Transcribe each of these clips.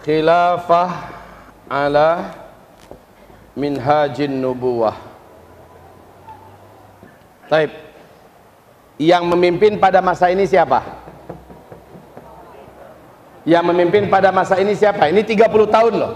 Khilafah ala minhajin nubuwah. Taib. Yang memimpin pada masa ini siapa? Yang memimpin pada masa ini siapa? Ini 30 tahun loh.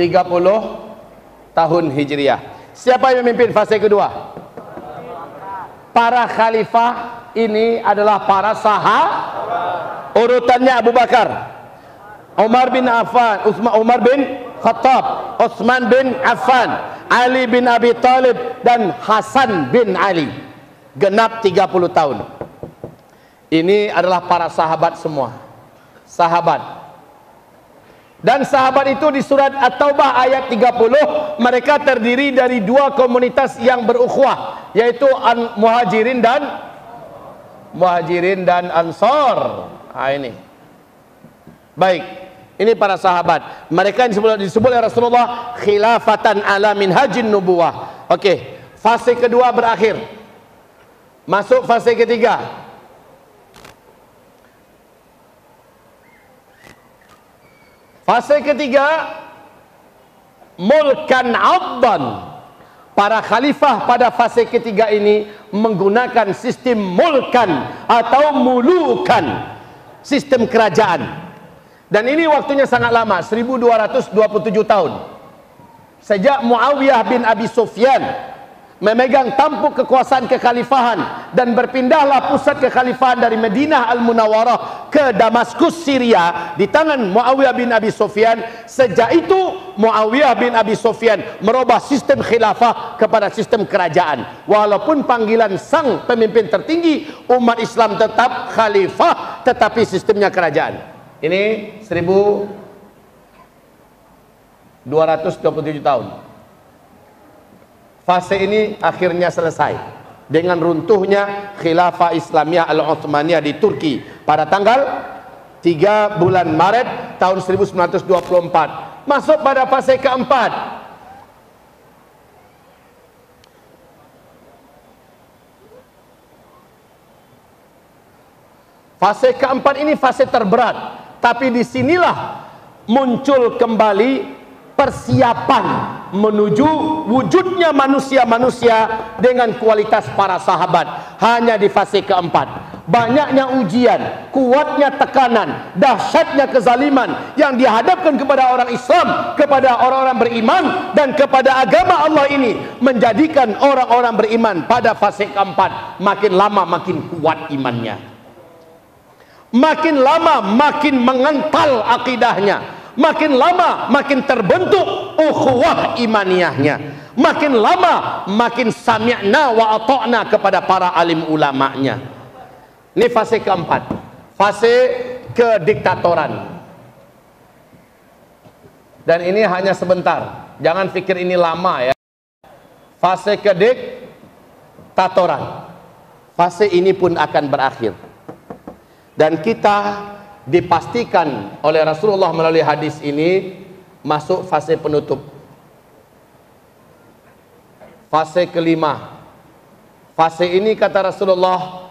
30 tahun Hijriah. Siapa yang memimpin fase kedua? Para khalifah ini adalah para sahabat. Urutannya Abu Bakar, Umar bin Affan, Umar bin Khattab, Utsman bin Affan, Ali bin Abi Thalib, dan Hasan bin Ali. Genap 30 tahun. Ini adalah para sahabat semua. Sahabat. Dan sahabat itu di surat At-Taubah ayat 30, mereka terdiri dari dua komunitas yang berukhuwah, yaitu Muhajirin dan Ansar. Nah, ini. Baik. Ini para sahabat. Mereka disebut oleh Rasulullah khilafatan ala minhajin nubuwah. Oke, fase kedua berakhir. Masuk fase ketiga. Fase ketiga, mulkan abdan. Para khalifah pada fase ketiga ini menggunakan sistem mulkan atau mulukan, sistem kerajaan. Dan ini waktunya sangat lama, 1227 tahun. Sejak Muawiyah bin Abi Sufyan memegang tampuk kekuasaan kekhalifahan dan berpindahlah pusat kekhalifahan dari Madinah Al-Munawwarah ke Damaskus, Syria di tangan Muawiyah bin Abi Sufyan. Sejak itu Muawiyah bin Abi Sufyan merubah sistem khilafah kepada sistem kerajaan. Walaupun panggilan sang pemimpin tertinggi umat Islam tetap khalifah, tetapi sistemnya kerajaan. Ini 1227 tahun. Fase ini akhirnya selesai dengan runtuhnya Khilafah Islamiyah Al-Utsmaniyah di Turki pada tanggal 3 bulan Maret tahun 1924. Masuk pada fase keempat. Fase keempat ini fase terberat, tapi disinilah muncul kembali persiapan menuju wujudnya manusia-manusia dengan kualitas para sahabat. Hanya di fase keempat, banyaknya ujian, kuatnya tekanan, dahsyatnya kezaliman yang dihadapkan kepada orang Islam, kepada orang-orang beriman dan kepada agama Allah ini, menjadikan orang-orang beriman pada fase keempat makin lama makin kuat imannya, makin lama makin mengental akidahnya, makin lama makin terbentuk ukhuwah imaniyahnya, makin lama makin sami'na wa ata'na kepada para alim ulamanya. Ini fase keempat, fase kediktatoran. Dan ini hanya sebentar, jangan pikir ini lama ya. Fase kediktatoran, fase ini pun akan berakhir. Dan kita dipastikan oleh Rasulullah melalui hadis ini masuk fase penutup, fase kelima. Fase ini kata Rasulullah,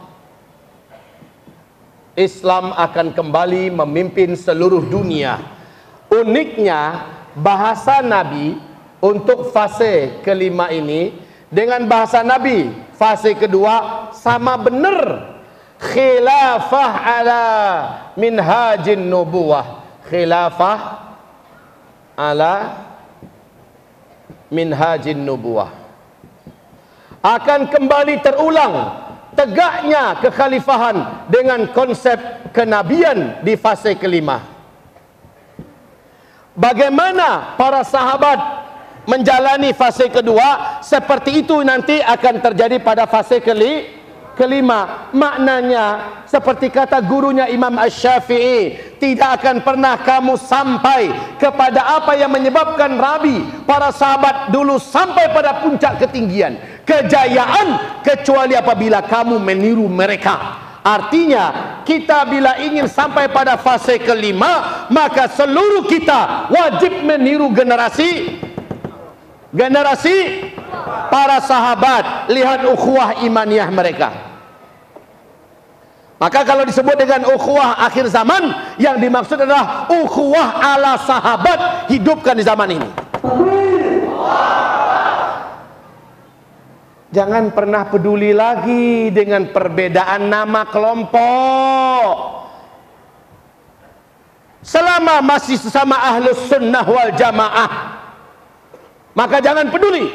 Islam akan kembali memimpin seluruh dunia. Uniknya bahasa Nabi untuk fase kelima ini dengan bahasa Nabi fase kedua sama benar. Khilafah ala minhajin nubuwah. Khilafah ala minhajin nubuwah. Akan kembali terulang tegaknya kekhalifahan dengan konsep kenabian di fase kelima. Bagaimana para sahabat menjalani fase kedua, seperti itu nanti akan terjadi pada fase kelima. Maknanya seperti kata gurunya Imam Asy-Syafi'i, tidak akan pernah kamu sampai kepada apa yang menyebabkan para sahabat dulu sampai pada puncak ketinggian kejayaan, kecuali apabila kamu meniru mereka. Artinya kita bila ingin sampai pada fase kelima, maka seluruh kita wajib meniru generasi para sahabat. Lihat ukhuwah imaniyah mereka. Maka kalau disebut dengan ukhuwah akhir zaman, yang dimaksud adalah ukhuwah ala sahabat, hidupkan di zaman ini. Jangan pernah peduli lagi dengan perbedaan nama kelompok. Selama masih sesama ahlus sunnah wal jamaah, maka jangan peduli.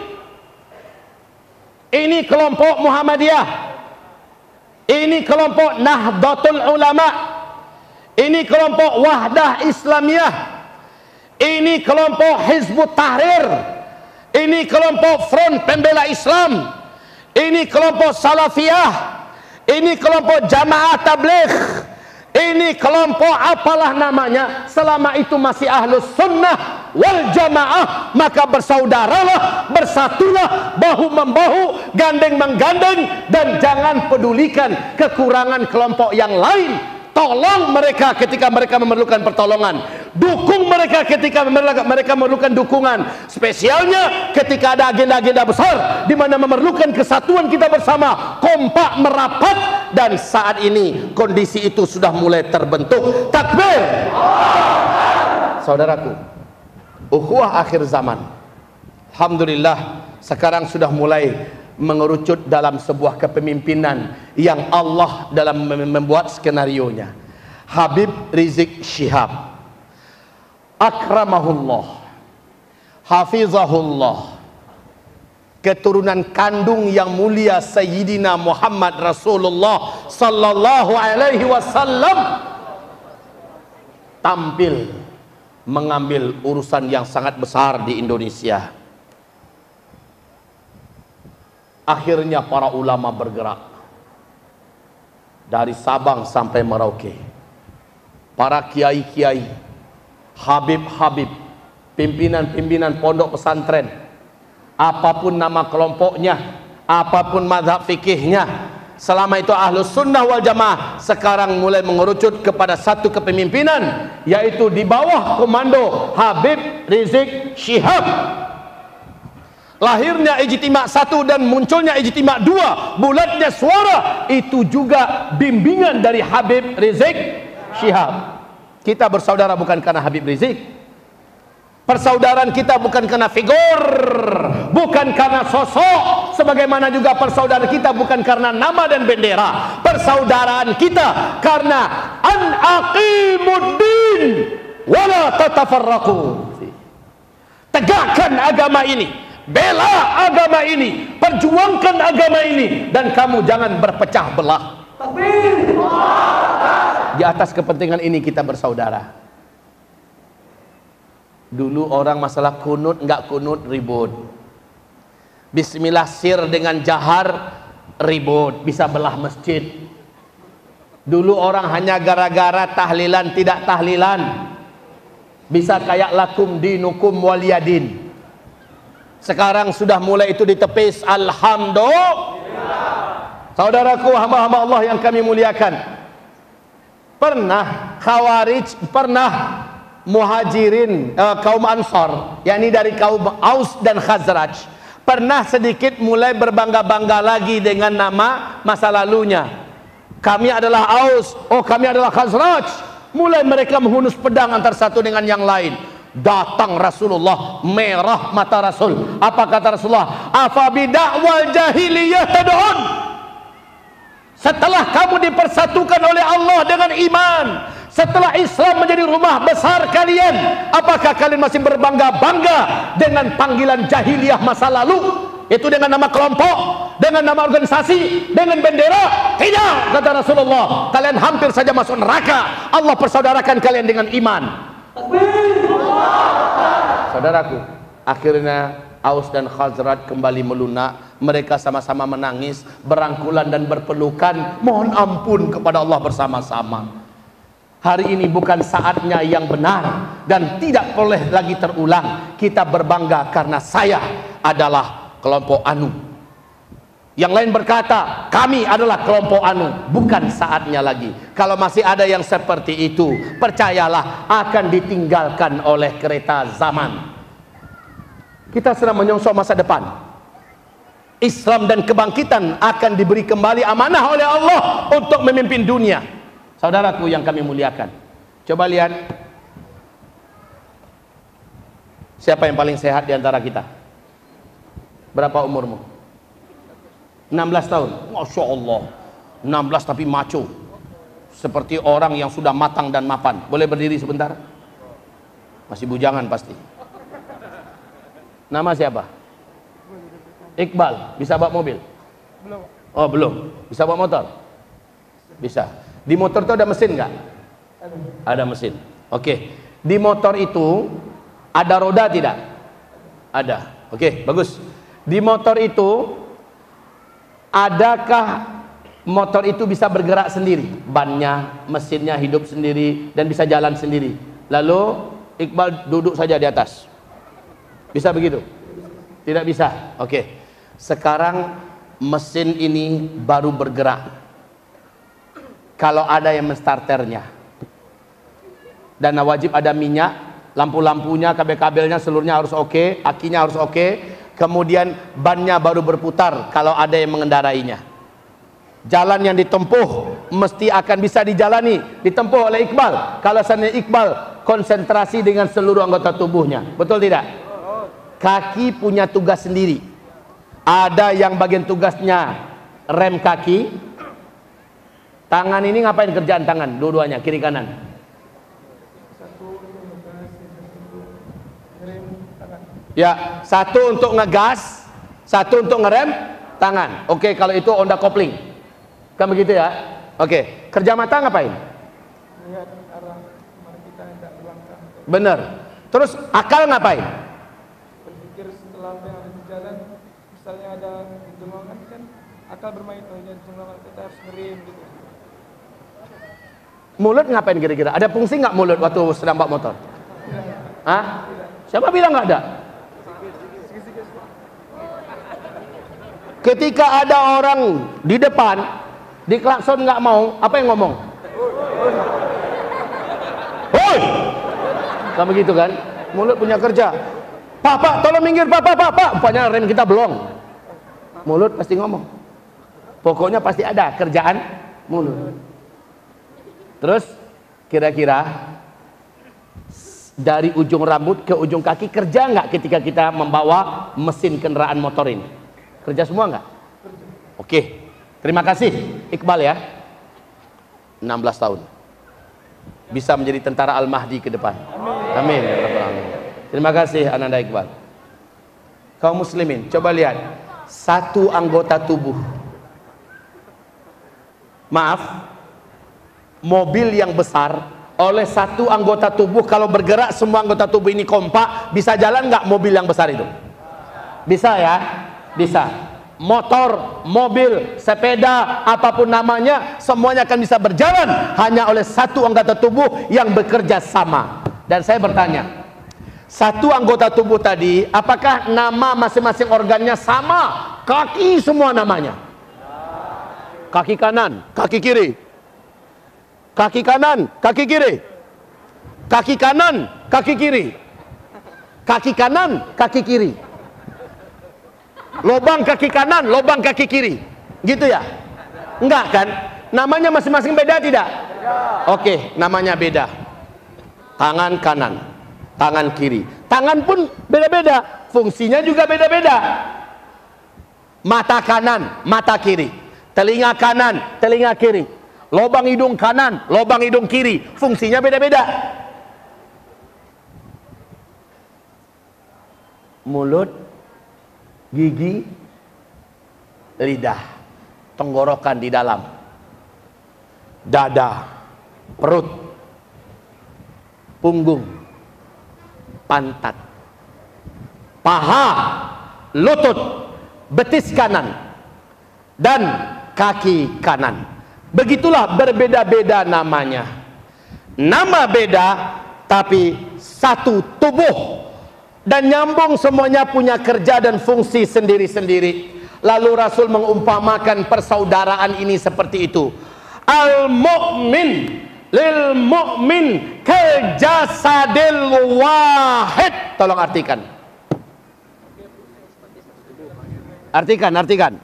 Ini kelompok Muhammadiyah, ini kelompok Nahdlatul Ulama, ini kelompok Wahdah Islamiyah, ini kelompok Hizbut Tahrir, ini kelompok Front Pembela Islam, ini kelompok Salafiyah, ini kelompok Jamaah Tabligh, ini kelompok apalah namanya. Selama itu masih ahlus sunnah wal jamaah, maka bersaudaralah, bersatulah, bahu-membahu, gandeng-menggandeng, dan jangan pedulikan kekurangan kelompok yang lain. Tolong mereka ketika mereka memerlukan pertolongan, dukung mereka ketika mereka memerlukan dukungan, spesialnya ketika ada agenda-agenda besar di mana memerlukan kesatuan kita bersama, kompak merapat. Dan saat ini kondisi itu sudah mulai terbentuk. Takbir! Saudaraku, ukhuwah akhir zaman, alhamdulillah sekarang sudah mulai mengerucut dalam sebuah kepemimpinan yang Allah dalam membuat skenarionya. Habib Rizik Syihab, akramahullah, hafizahullah, keturunan kandung yang mulia Sayyidina Muhammad Rasulullah sallallahu alaihi wasallam, tampil mengambil urusan yang sangat besar di Indonesia. Akhirnya para ulama bergerak dari Sabang sampai Merauke. Para kiai-kiai, habib-habib, pimpinan-pimpinan pondok pesantren, apapun nama kelompoknya, apapun mazhab fikihnya, selama itu ahlus sunnah wal jamaah, sekarang mulai mengerucut kepada satu kepemimpinan, yaitu di bawah komando Habib Rizik Syihab. Lahirnya ijtima' 1 dan munculnya ijtima' 2, bulatnya suara, itu juga bimbingan dari Habib Rizik Syihab. Kita bersaudara bukan karena Habib Rizik. Persaudaraan kita bukan karena figur, bukan karena sosok, sebagaimana juga persaudaraan kita bukan karena nama dan bendera. Persaudaraan kita karena an aqimuddin wala tatafarraqu. Tegakkan agama ini, bela agama ini, perjuangkan agama ini, dan kamu jangan berpecah belah. Di atas kepentingan ini kita bersaudara. Dulu orang masalah kunut nggak kunut ribut, bismillah sir dengan jahar ribut, bisa belah masjid. Dulu orang hanya gara-gara tahlilan tidak tahlilan bisa kayak lakum dinukum waliyadin. Sekarang sudah mulai itu ditepis, alhamdulillah. Saudaraku, hamba-hamba Allah yang kami muliakan, pernah Khawarij, pernah Muhajirin, kaum Ansar, yakni dari kaum Aus dan Khazraj, pernah sedikit mulai berbangga-bangga lagi dengan nama masa lalunya. Kami adalah Aus, oh kami adalah Khazraj. Mulai mereka menghunus pedang antara satu dengan yang lain. Datang Rasulullah, merah mata Rasul. Apa kata Rasulullah? Afa bidakwal jahiliyah tad'un. Setelah kamu dipersatukan oleh Allah dengan iman, setelah Islam menjadi rumah besar kalian, apakah kalian masih berbangga-bangga dengan panggilan jahiliyah masa lalu? Itu dengan nama kelompok, dengan nama organisasi, dengan bendera? Tidak, kata Rasulullah. Kalian hampir saja masuk neraka. Allah persaudarakan kalian dengan iman. Saudaraku, akhirnya Aus dan Khazraj kembali melunak. Mereka sama-sama menangis, berangkulan dan berpelukan, mohon ampun kepada Allah bersama-sama. Hari ini bukan saatnya yang benar dan tidak boleh lagi terulang. Kita berbangga karena saya adalah kelompok Anu. Yang lain berkata, kami adalah kelompok Anu. Bukan saatnya lagi. Kalau masih ada yang seperti itu, percayalah akan ditinggalkan oleh kereta zaman. Kita sedang menyongsong masa depan. Islam dan kebangkitan akan diberi kembali amanah oleh Allah untuk memimpin dunia. Saudaraku yang kami muliakan, coba lihat siapa yang paling sehat di antara kita. Berapa umurmu? 16 tahun. Masya Allah, 16 tapi maco, seperti orang yang sudah matang dan mapan. Boleh berdiri sebentar? Masih bujangan pasti. Nama siapa? Iqbal. Bisa bawa mobil? Belum. Oh belum. Bisa bawa motor? Bisa. Di motor itu ada mesin nggak? Ada mesin. Oke. Di motor itu ada roda tidak? Ada. Oke, bagus. Di motor itu, adakah motor itu bisa bergerak sendiri? Bannya, mesinnya hidup sendiri dan bisa jalan sendiri. Lalu Iqbal duduk saja di atas. Bisa begitu? Tidak bisa. Oke. Sekarang mesin ini baru bergerak kalau ada yang menstarternya. Dan wajib ada minyak, lampu-lampunya, kabel-kabelnya seluruhnya harus oke, akinya harus oke. Kemudian bannya baru berputar kalau ada yang mengendarainya. Jalan yang ditempuh mesti akan bisa ditempuh oleh Iqbal kalau seandainya Iqbal konsentrasi dengan seluruh anggota tubuhnya. Betul tidak? Kaki punya tugas sendiri. Ada yang bagian tugasnya rem kaki. Tangan ini ngapain kerjaan tangan? Dua-duanya, kiri kanan. Ya, satu untuk ngegas, satu untuk ngerem tangan. Oke, kalau itu Honda kopling. Kan begitu ya? Oke, kerja mata ngapain? Lihat arah kemana kita hendak berlangkah. Bener. Terus akal ngapain? Berpikir setelah apa yang ada di jalan. Misalnya ada jenggongan kan, akal bermain, oh ini jenggongan kita harus ngerem gitu. Mulut ngapain kira-kira? Ada fungsi nggak mulut waktu sedang bawa motor? Hah? Siapa bilang nggak ada? Ketika ada orang di depan, di klakson nggak mau, apa yang ngomong? Hoi! Kamu begitu kan? Mulut punya kerja. Pak, tolong minggir, Pak. Rupanya rem kita belum. Mulut pasti ngomong. Pokoknya pasti ada kerjaan mulut. Terus kira-kira dari ujung rambut ke ujung kaki kerja nggak ketika kita membawa mesin kendaraan motor ini? Kerja semua nggak? Oke. Terima kasih Iqbal ya. 16 tahun. Bisa menjadi tentara Al-Mahdi ke depan. Amin. Terima kasih Ananda Iqbal. Kaum muslimin, coba lihat satu anggota tubuh. Maaf, mobil yang besar oleh satu anggota tubuh, kalau bergerak semua anggota tubuh ini kompak, bisa jalan nggak mobil yang besar itu? Bisa ya? Bisa. Motor, mobil, sepeda, apapun namanya, semuanya akan bisa berjalan hanya oleh satu anggota tubuh yang bekerja sama. Dan saya bertanya, satu anggota tubuh tadi, apakah nama masing-masing organnya sama? Kaki semua namanya. Kaki kanan, kaki kiri. Kaki kanan, kaki kiri. Kaki kanan, kaki kiri. Kaki kanan, kaki kiri. Lobang kaki kanan, lobang kaki kiri. Gitu ya? Enggak kan? Namanya masing-masing beda tidak? Oke, namanya beda. Tangan kanan, tangan kiri. Tangan pun beda-beda, fungsinya juga beda-beda. Mata kanan, mata kiri. Telinga kanan, telinga kiri. Lobang hidung kanan, lobang hidung kiri, fungsinya beda-beda. Mulut, gigi, lidah, tenggorokan di dalam, dada, perut, punggung, pantat, paha, lutut, betis kanan, dan kaki kanan. Begitulah berbeda-beda namanya. Nama beda tapi satu tubuh, dan nyambung, semuanya punya kerja dan fungsi sendiri-sendiri. Lalu Rasul mengumpamakan persaudaraan ini seperti itu. Al-mu'min lil mu'min kal jasadil wahid. Tolong artikan. Artikan, artikan.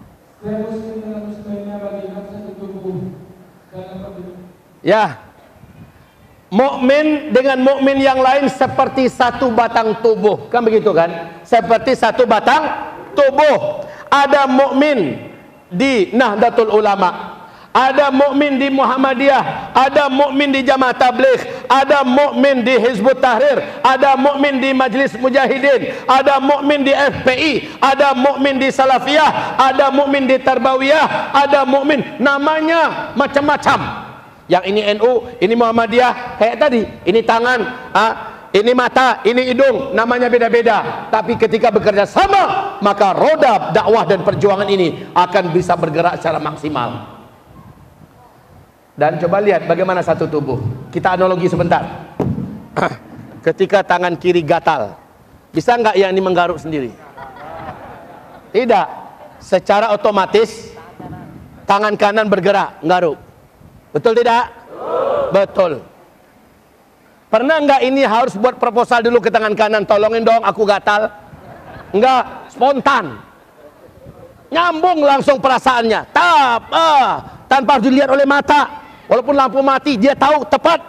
Ya. Mukmin dengan mukmin yang lain seperti satu batang tubuh, kan begitu kan? Seperti satu batang tubuh. Ada mukmin di Nahdlatul Ulama, ada mukmin di Muhammadiyah, ada mukmin di Jamaah Tabligh, ada mukmin di Hizbut Tahrir, ada mukmin di Majlis Mujahidin, ada mukmin di FPI, ada mukmin di Salafiyah, ada mukmin di Tarbawiyah, ada mukmin, namanya macam-macam. Yang ini NU, ini Muhammadiyah, kayak tadi, ini tangan, ini mata, ini hidung, namanya beda-beda. Tapi ketika bekerja sama, maka roda dakwah dan perjuangan ini akan bisa bergerak secara maksimal. Dan coba lihat bagaimana satu tubuh. Kita analogi sebentar. Ketika tangan kiri gatal, bisa nggak yang ini menggaruk sendiri? Tidak. Secara otomatis tangan kanan bergerak, nggaruk. Betul tidak? Betul. Pernah nggak ini harus buat proposal dulu ke tangan kanan, tolongin dong aku gatal? Enggak, spontan. Nyambung langsung perasaannya. Tanpa harus dilihat oleh mata. Walaupun lampu mati, dia tahu tepat.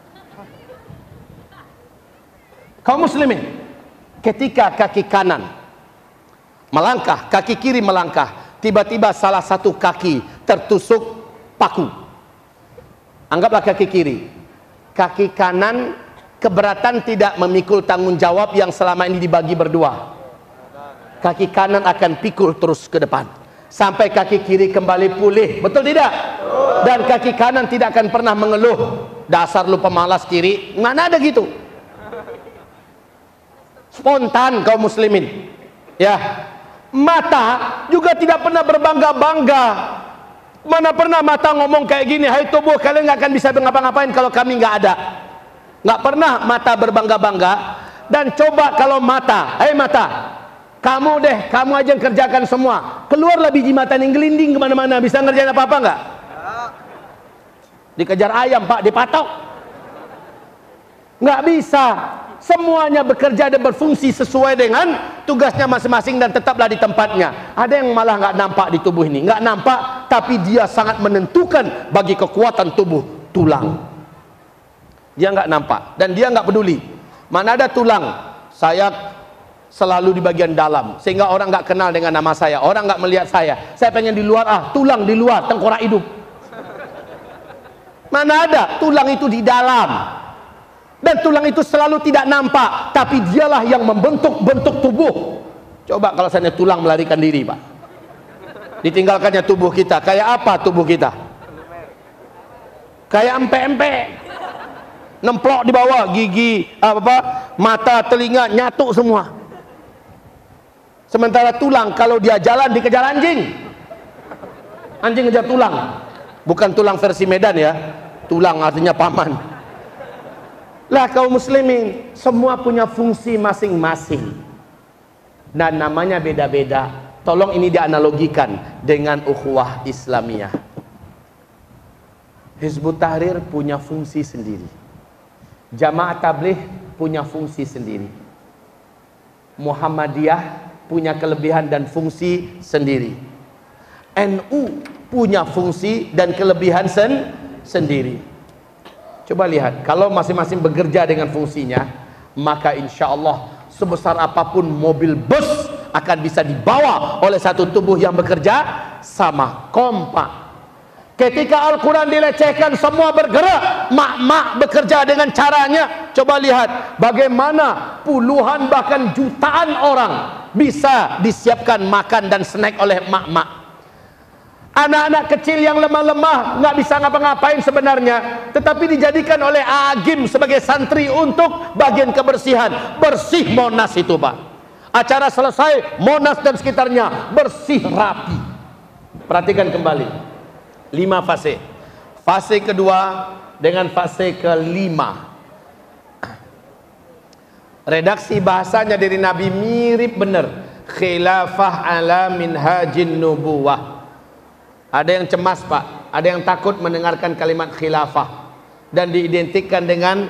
Kaum muslimin, ketika kaki kanan melangkah, kaki kiri melangkah, tiba-tiba salah satu kaki tertusuk paku. Anggaplah kaki kiri. Kaki kanan keberatan tidak memikul tanggung jawab yang selama ini dibagi berdua. Kaki kanan akan pikul terus ke depan sampai kaki kiri kembali pulih. Betul tidak? Dan kaki kanan tidak akan pernah mengeluh, dasar lu pemalas kiri. Mana ada gitu. Spontan kaum muslimin. Ya. Mata juga tidak pernah berbangga-bangga. Mana pernah mata ngomong kayak gini, hai tubuh kalian nggak akan bisa ngapa-ngapain kalau kami nggak ada. Nggak pernah mata berbangga-bangga. Dan coba kalau mata, hai mata, kamu deh, kamu aja yang kerjakan semua. Keluarlah biji mata yang gelinding kemana-mana, bisa ngerjain apa-apa nggak? Dikejar ayam pak, dipatok. Nggak bisa. Semuanya bekerja dan berfungsi sesuai dengan tugasnya masing-masing dan tetaplah di tempatnya. Ada yang malah nggak nampak di tubuh ini, nggak nampak, tapi dia sangat menentukan bagi kekuatan tubuh. Tulang, dia nggak nampak dan dia nggak peduli. Mana ada tulang, saya selalu di bagian dalam sehingga orang nggak kenal dengan nama saya, orang nggak melihat saya. Saya pengen di luar, tulang di luar, tengkorak hidup. Mana ada, tulang itu di dalam. Dan tulang itu selalu tidak nampak, tapi dialah yang membentuk-bentuk tubuh. Coba kalau seandainya tulang melarikan diri, Pak. Ditinggalkannya tubuh kita, kayak apa tubuh kita? Kayak empek-empek. Nemplok di bawah, gigi, mata, telinga, nyatu semua. Sementara tulang, kalau dia jalan dikejar anjing. Anjing ngejar tulang. Bukan tulang versi Medan ya. Tulang artinya paman. Lah kaum muslimin, semua punya fungsi masing-masing dan namanya beda-beda. Tolong ini dianalogikan dengan ukhuwah Islamiyah. Hizbut Tahrir punya fungsi sendiri, Jamaah Tabligh punya fungsi sendiri, Muhammadiyah punya kelebihan dan fungsi sendiri, NU punya fungsi dan kelebihan sendiri. Coba lihat, kalau masing-masing bekerja dengan fungsinya, maka insya Allah sebesar apapun mobil bus akan bisa dibawa oleh satu tubuh yang bekerja sama, kompak. Ketika Al-Quran dilecehkan, semua bergerak, mak-mak bekerja dengan caranya. Coba lihat bagaimana puluhan bahkan jutaan orang bisa disiapkan makan dan snack oleh mak-mak. Anak-anak kecil yang lemah-lemah nggak bisa ngapa-ngapain sebenarnya, tetapi dijadikan oleh Agim sebagai santri untuk bagian kebersihan. Bersih Monas itu Pak. Acara selesai, Monas dan sekitarnya bersih rapi. Perhatikan kembali 5 fase. Fase kedua dengan fase kelima. Redaksi bahasanya dari Nabi mirip benar. Khilafah ala minhajin nubuwah. Ada yang cemas Pak, ada yang takut mendengarkan kalimat khilafah dan diidentikan dengan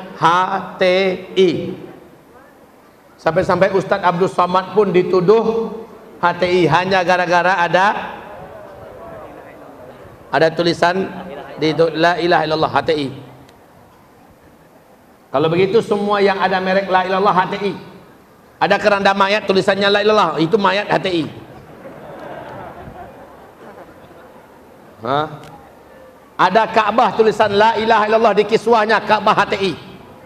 HTI. Sampai-sampai Ustadz Abdul Somad pun dituduh HTI hanya gara-gara ada tulisan di itu la ilaha illallah HTI. Kalau begitu semua yang ada merek la ilaha illallah HTI. Ada keranda mayat tulisannya la ilaha illallah, itu mayat HTI. Hah? Ada Ka'bah tulisan la ilaha illallah di kiswahnya Ka'bah HTI.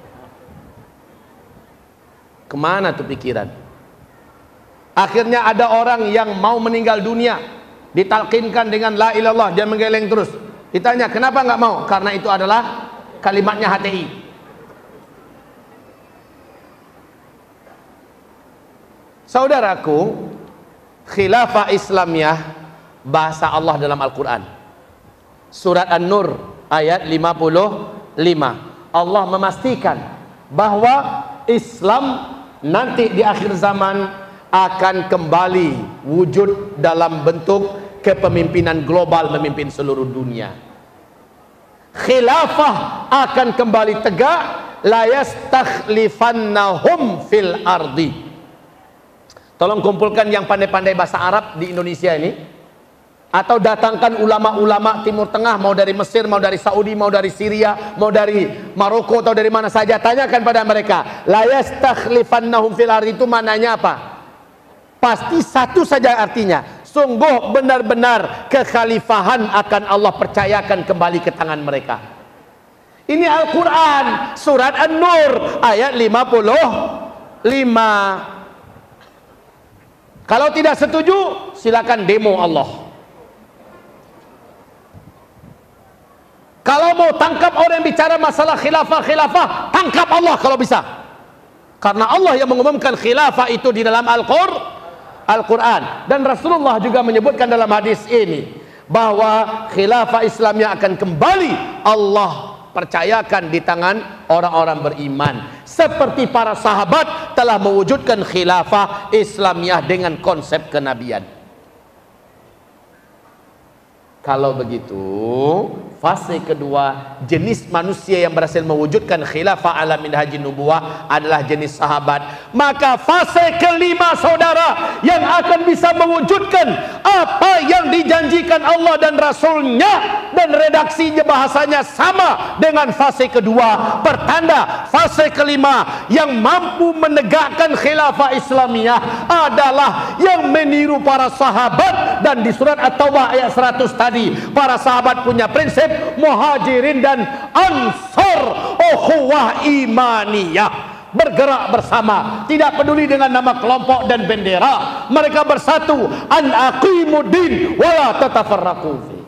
Kemana tuh pikiran? Akhirnya ada orang yang mau meninggal dunia, ditalkinkan dengan la ilaha illallah, dia menggeleng terus. Ditanya kenapa nggak mau? Karena itu adalah kalimatnya HTI. Saudaraku, khilafah Islamiyah bahasa Allah dalam Al-Quran. Surat An-Nur ayat 55. Allah memastikan bahwa Islam nanti di akhir zaman akan kembali wujud dalam bentuk kepemimpinan global, memimpin seluruh dunia. Khilafah akan kembali tegak, la yastakhlifannahum fil ardi. Tolong kumpulkan yang pandai-pandai bahasa Arab di Indonesia ini, atau datangkan ulama-ulama Timur Tengah, mau dari Mesir, mau dari Saudi, mau dari Syria, mau dari Maroko, atau dari mana saja. Tanyakan pada mereka, la yastakhlifannahum fil ardi itu maknanya apa? Pasti satu saja artinya, sungguh benar-benar kekhalifahan akan Allah percayakan kembali ke tangan mereka. Ini Al-Quran, surat An-Nur ayat 55. Kalau tidak setuju, silakan demo Allah. Kalau mau tangkap orang yang bicara masalah khilafah, tangkap Allah kalau bisa. Karena Allah yang mengumumkan khilafah itu di dalam Al-Quran. Dan Rasulullah juga menyebutkan dalam hadis ini bahwa khilafah Islamnya akan kembali Allah percayakan di tangan orang-orang beriman, seperti para sahabat telah mewujudkan khilafah Islamiyah dengan konsep kenabian. Kalau begitu, fase kedua, jenis manusia yang berhasil mewujudkan khilafah ala minhajin nubuwah adalah jenis sahabat. Maka fase kelima, saudara, yang akan bisa mewujudkan apa yang dijanjikan Allah dan Rasulnya, dan redaksinya bahasanya sama dengan fase kedua, pertanda fase kelima yang mampu menegakkan khilafah Islamiyah adalah yang meniru para sahabat. Dan di surat At-Taubah ayat 100 tadi, para sahabat punya prinsip muhajirin dan ansor, ukhuwah imaniyah, bergerak bersama, tidak peduli dengan nama kelompok dan bendera. Mereka bersatu, an aqimuddin wala tatafarraqu fi.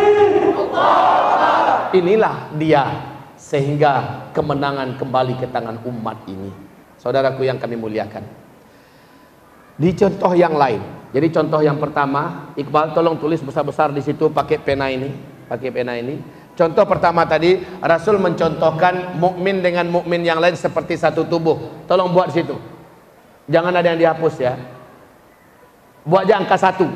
Inilah dia, sehingga kemenangan kembali ke tangan umat ini. Saudaraku yang kami muliakan, di contoh yang lain, jadi contoh yang pertama, Iqbal tolong tulis besar-besar di situ pakai pena ini, Contoh pertama tadi, Rasul mencontohkan mukmin dengan mukmin yang lain seperti satu tubuh. Tolong buat di situ. Jangan ada yang dihapus ya. Buat aja angka 1,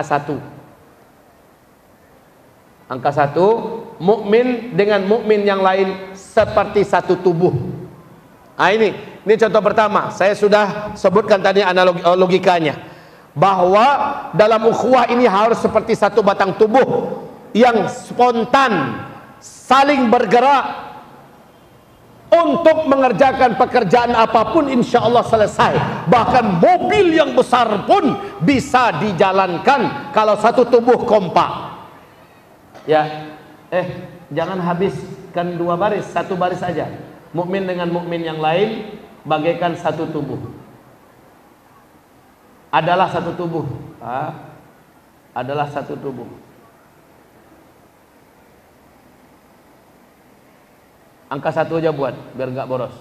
angka 1, mukmin dengan mukmin yang lain seperti satu tubuh. Nah ini contoh pertama. Saya sudah sebutkan tadi logikanya, bahwa dalam ukhuwah ini harus seperti satu batang tubuh yang spontan, saling bergerak untuk mengerjakan pekerjaan apapun, insya Allah selesai. Bahkan mobil yang besar pun bisa dijalankan kalau satu tubuh kompak. Ya, jangan habiskan dua baris, satu baris saja. Mukmin dengan mukmin yang lain bagaikan satu tubuh. Adalah satu tubuh. Adalah satu tubuh. Angka 1 aja buat, biar nggak boros.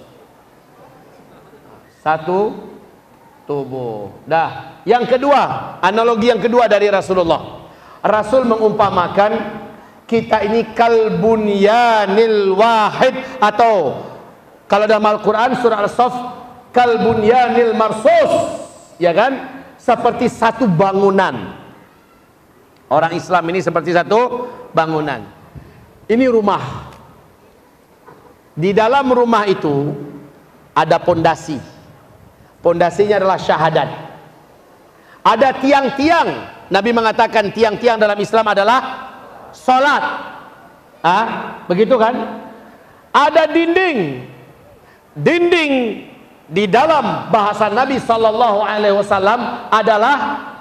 Satu tubuh. Dah. Yang kedua, analogi yang kedua dari Rasulullah. Rasul mengumpamakan kita ini kalbunyanil wahid, atau kalau dalam Al-Quran surah Al-Saff, kalbunyanil marsus, ya kan? Seperti satu bangunan. Orang Islam ini seperti satu bangunan. Ini rumah. Di dalam rumah itu ada pondasi. Pondasinya adalah syahadat. Ada tiang-tiang. Nabi mengatakan tiang-tiang dalam Islam adalah salat. Begitu kan? Ada dinding. Dinding di dalam bahasa Nabi sallallahu alaihi wasallam adalah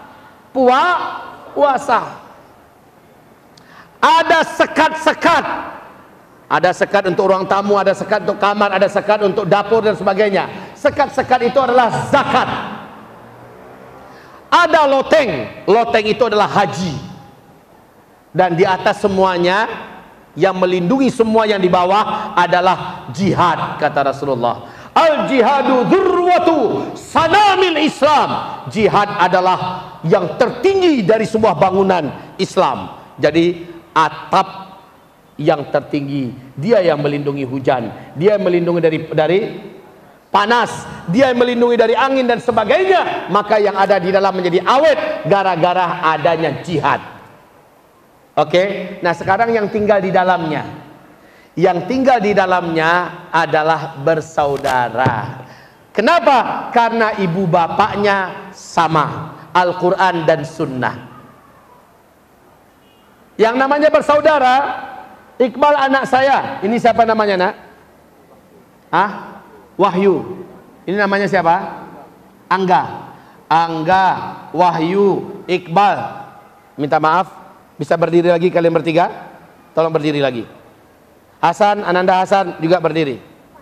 puasa. Ada sekat-sekat. Ada sekat untuk ruang tamu, ada sekat untuk kamar, ada sekat untuk dapur dan sebagainya. Sekat-sekat itu adalah zakat. Ada loteng. Loteng itu adalah haji. Dan di atas semuanya, yang melindungi semua yang di bawah adalah jihad, kata Rasulullah. Al-jihadu dzurwatu sanamil Islam. Jihad adalah yang tertinggi dari sebuah bangunan Islam. Jadi atap yang tertinggi, dia yang melindungi hujan, dia yang melindungi dari panas, dia yang melindungi dari angin dan sebagainya. Maka yang ada di dalam menjadi awet gara-gara adanya jihad. Oke, nah sekarang yang tinggal di dalamnya, yang tinggal di dalamnya adalah bersaudara. Kenapa? Karena ibu bapaknya sama, Al-Quran dan Sunnah. Yang namanya bersaudara, Iqbal anak saya, ini siapa namanya nak? Wahyu. Ini namanya siapa? Angga. Angga, Wahyu, Iqbal. Minta maaf, bisa berdiri lagi kalian bertiga? Tolong berdiri lagi. Hasan, Ananda Hasan juga berdiri.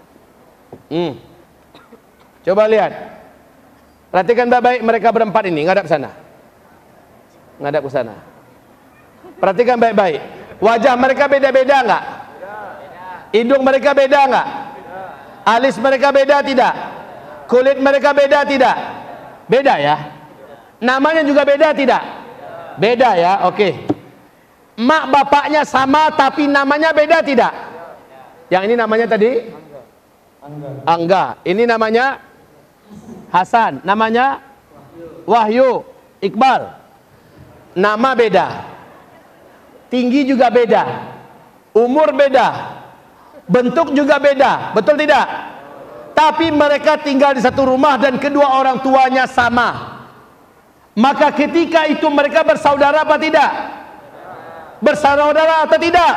Coba lihat. Perhatikan baik-baik mereka berempat ini, ngadap sana. Ngadap ke sana. Perhatikan baik-baik. Wajah mereka beda-beda enggak? Hidung mereka beda enggak? Alis mereka beda tidak? Kulit mereka beda tidak? Beda ya? Namanya juga beda tidak? Beda ya, oke. Mak bapaknya sama tapi namanya beda tidak? Yang ini namanya tadi? Angga. Ini namanya Hasan. Namanya Wahyu. Iqbal. Nama beda. Tinggi juga beda, umur beda, bentuk juga beda, betul tidak? Tapi mereka tinggal di satu rumah dan kedua orang tuanya sama. Maka ketika itu mereka bersaudara apa tidak? Bersaudara atau tidak?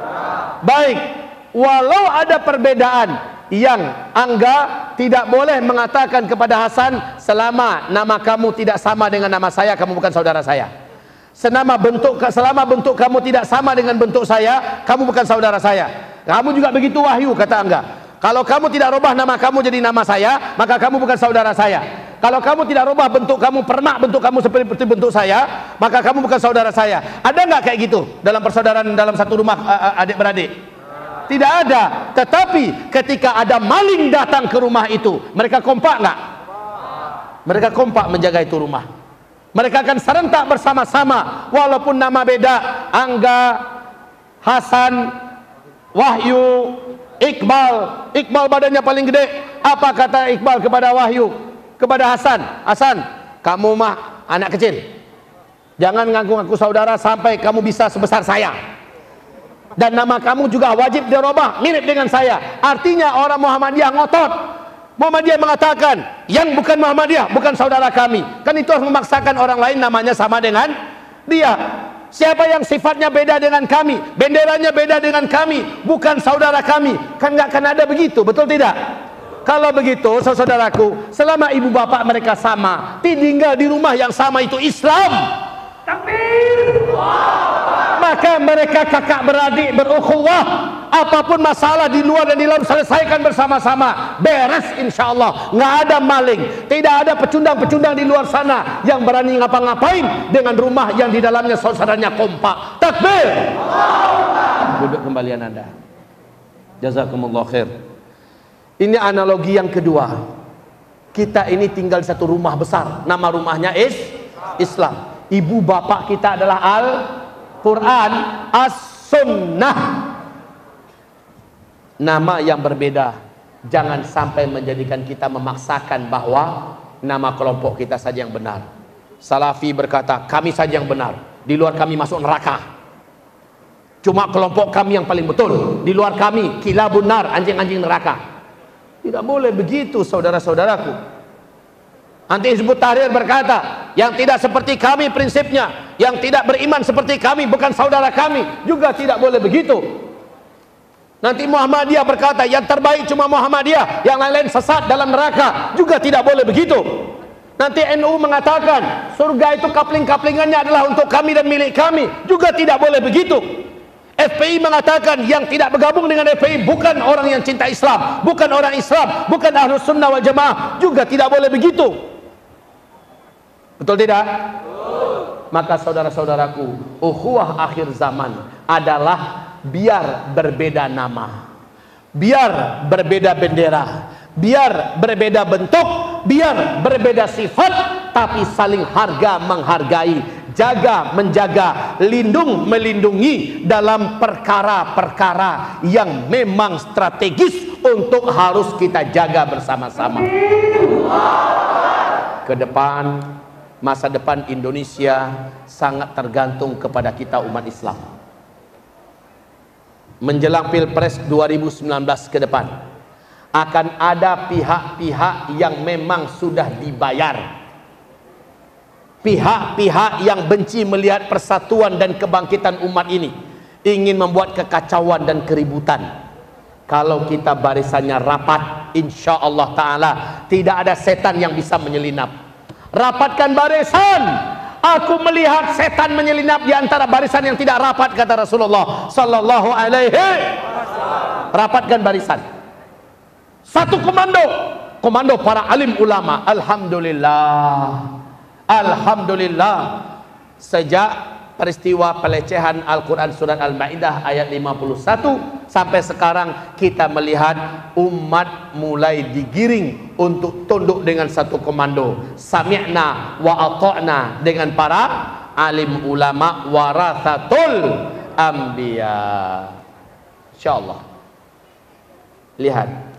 Baik, walau ada perbedaan yang Angga tidak boleh mengatakan kepada Hasan, selama nama kamu tidak sama dengan nama saya, kamu bukan saudara saya. Selama bentuk kamu tidak sama dengan bentuk saya, kamu bukan saudara saya. Kamu juga begitu Wahyu, kata Angga. Kalau kamu tidak rubah nama kamu jadi nama saya, maka kamu bukan saudara saya. Kalau kamu tidak rubah bentuk kamu, permak bentuk kamu seperti bentuk saya, maka kamu bukan saudara saya. Ada nggak kayak gitu dalam persaudaraan dalam satu rumah adik-beradik? Tidak ada. Tetapi ketika ada maling datang ke rumah itu, mereka kompak nggak? Mereka kompak menjaga itu rumah. Mereka akan serentak bersama-sama walaupun nama beda. Angga, Hasan, Wahyu, Iqbal. Iqbal badannya paling gede. Apa kata Iqbal kepada Wahyu? Kepada Hasan, Hasan, kamu mah anak kecil, jangan ngaku-ngaku saudara sampai kamu bisa sebesar saya. Dan nama kamu juga wajib dirubah mirip dengan saya. Artinya orang Muhammadiyah ngotot. Muhammadiyah mengatakan yang bukan Muhammadiyah bukan saudara kami. Kan itu harus memaksakan orang lain namanya sama dengan dia. Siapa yang sifatnya beda dengan kami, benderanya beda dengan kami, bukan saudara kami, kan nggak akan ada begitu, betul tidak? Kalau begitu, saudaraku, selama ibu bapak mereka sama, tinggal di rumah yang sama, itu Islam. Takbir. Maka mereka kakak beradik berukhuwah. Apapun masalah di luar dan di dalam selesaikan bersama-sama, beres insyaallah. Nggak ada maling, tidak ada pecundang-pecundang di luar sana yang berani ngapa-ngapain dengan rumah yang di dalamnya saudaranya kompak. Takbir. Duduk kembalian Anda. Jazakumullah khair. Ini analogi yang kedua. Kita ini tinggal di satu rumah besar, nama rumahnya Islam. Ibu bapak kita adalah Al-Quran, As-Sunnah. Nama yang berbeda jangan sampai menjadikan kita memaksakan bahwa nama kelompok kita saja yang benar. Salafi berkata kami saja yang benar, di luar kami masuk neraka. Cuma kelompok kami yang paling betul, di luar kami kilabun nar, anjing-anjing neraka. Tidak boleh begitu saudara-saudaraku. Nanti Hizbut Tahrir berkata, yang tidak seperti kami prinsipnya, yang tidak beriman seperti kami bukan saudara kami, juga tidak boleh begitu. Nanti Muhammadiyah berkata, yang terbaik cuma Muhammadiyah, yang lain-lain sesat dalam neraka, juga tidak boleh begitu. Nanti NU mengatakan, surga itu kapling-kaplingannya adalah untuk kami dan milik kami, juga tidak boleh begitu. FPI mengatakan yang tidak bergabung dengan FPI bukan orang yang cinta Islam, bukan orang Islam, bukan Ahlus Sunnah wal Jamaah, juga tidak boleh begitu. Betul tidak? Maka saudara-saudaraku, ukhuwah akhir zaman adalah biar berbeda nama, biar berbeda bendera, biar berbeda bentuk, biar berbeda sifat, tapi saling harga menghargai, jaga menjaga, lindung melindungi dalam perkara-perkara yang memang strategis untuk harus kita jaga bersama-sama. Ke depan, masa depan Indonesia sangat tergantung kepada kita umat Islam. Menjelang Pilpres 2019 ke depan, akan ada pihak-pihak yang memang sudah dibayar, pihak-pihak yang benci melihat persatuan dan kebangkitan umat ini, ingin membuat kekacauan dan keributan. Kalau kita barisannya rapat, insya Allah Ta'ala tidak ada setan yang bisa menyelinap. Rapatkan barisan. Aku melihat setan menyelinap di antara barisan yang tidak rapat, kata Rasulullah sallallahu alaihi wasallam. Rapatkan barisan. Satu komando, komando para alim ulama. Alhamdulillah, alhamdulillah, sejak peristiwa pelecehan Al-Quran surat Al-Ma'idah ayat 51 sampai sekarang kita melihat umat mulai digiring untuk tunduk dengan satu komando, sami'na wa ata'na, dengan para alim ulama warathatul anbiya. Insyaallah. Lihat